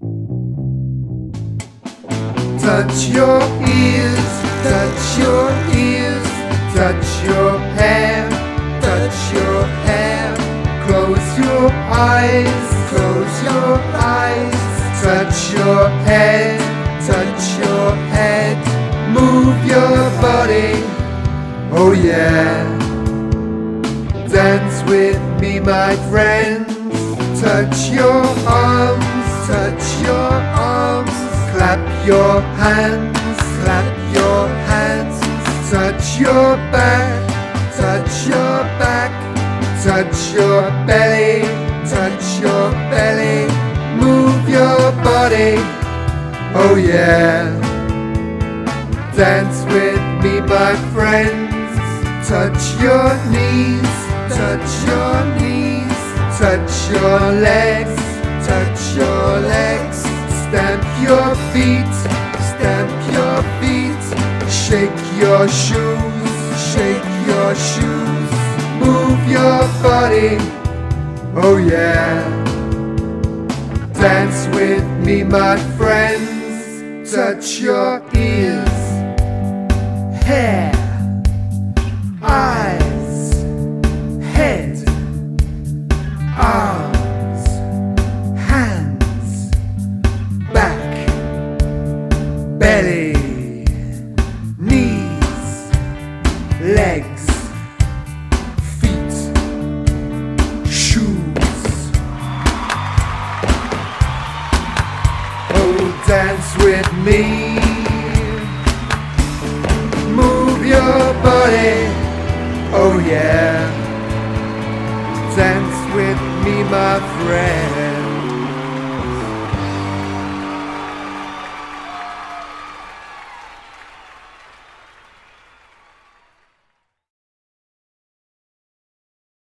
Touch your ears, touch your ears, touch your hair, touch your hair. Close your eyes, close your eyes. Touch your head, touch your head. Move your body, oh yeah. Dance with me, my friends. Touch your arms, touch your arms. Clap your hands, clap your hands. Touch your back, touch your back. Touch your belly, touch your belly. Move your body, oh yeah. Dance with me, my friends. Touch your knees, touch your knees. Touch your legs, touch your legs. Stamp your feet, stamp your feet. Shake your shoes, shake your shoes. Move your body, oh yeah. Dance with me, my friends. Touch your ears, hair, eyes, head, arms, hands, back, belly, knees, legs, feet, shoes. Oh, dance with me. Move your body, oh yeah. Dance with me, my friend.